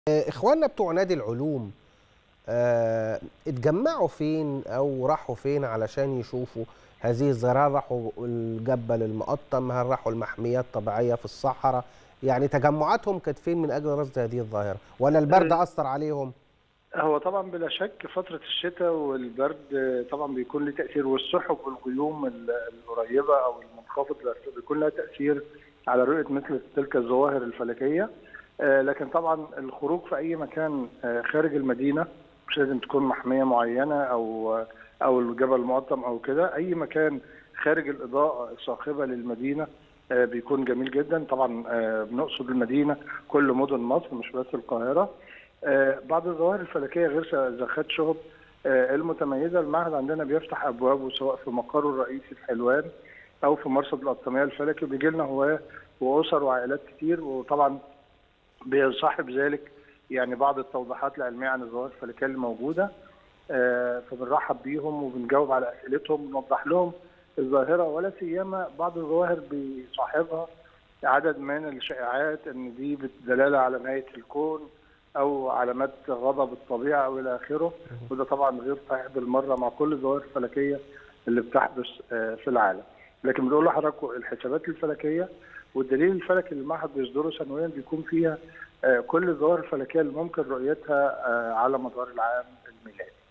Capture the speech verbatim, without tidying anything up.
إخواننا بتوع نادي العلوم آه، اتجمعوا فين أو راحوا فين علشان يشوفوا هذه الظاهرة؟ هل راحوا الجبل المقطم؟ هل راحوا المحميات الطبيعية في الصحراء؟ يعني تجمعاتهم كانت فين من أجل رصد هذه الظاهرة؟ ولا البرد أثر عليهم؟ هو طبعا بلا شك فترة الشتاء والبرد طبعا بيكون له تأثير، والسحب والغيوم القريبة أو المنخفض بيكون لها تأثير على رؤية مثل تلك الظواهر الفلكية. لكن طبعا الخروج في أي مكان خارج المدينة، مش لازم تكون محمية معينة أو أو الجبل المقطم أو كده، أي مكان خارج الإضاءة الصاخبة للمدينة بيكون جميل جدا. طبعا بنقصد المدينة كل مدن مصر مش بس القاهرة. بعض الظواهر الفلكيه غير ذخات شهب المتميزه، المعهد عندنا بيفتح ابوابه سواء في مقره الرئيسي في حلوان او في مرصد القطاميه الفلكي، وبيجي لنا هواه واسر وعائلات كتير، وطبعا بيصاحب ذلك يعني بعض التوضيحات العلميه عن الظواهر الفلكيه اللي موجوده. فبنرحب بيهم وبنجاوب على اسئلتهم ونوضح لهم الظاهره، ولا سيما بعض الظواهر بيصاحبها عدد من الشائعات ان دي بدلاله على نهايه الكون او علامات غضب الطبيعه او الى اخره، وده طبعا غير صحيح بالمره مع كل الظواهر الفلكيه اللي بتحدث في العالم. لكن بنقول لحضراتكم الحسابات الفلكيه والدليل الفلكي اللي المعهد بيصدره سنويا بيكون فيها كل الظواهر الفلكيه اللي ممكن رؤيتها على مدار العام الميلادي.